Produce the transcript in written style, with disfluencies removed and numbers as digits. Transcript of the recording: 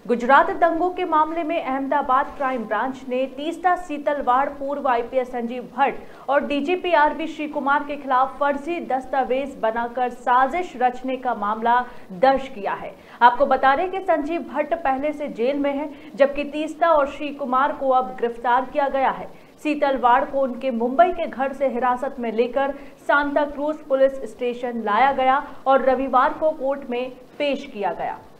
गुजरात दंगों के मामले में अहमदाबाद क्राइम ब्रांच ने तीस्ता सीतलवाड़ पूर्व आईपीएस संजीव भट्ट और डीजीपी आरबी श्री कुमार के खिलाफ फर्जी दस्तावेज बनाकर साजिश रचने का मामला दर्ज किया है। आपको बता दें कि संजीव भट्ट पहले से जेल में है, जबकि तीस्ता और श्री कुमार को अब गिरफ्तार किया गया है। सीतलवाड़ को उनके मुंबई के घर से हिरासत में लेकर सांता क्रूज पुलिस स्टेशन लाया गया और रविवार को कोर्ट में पेश किया गया।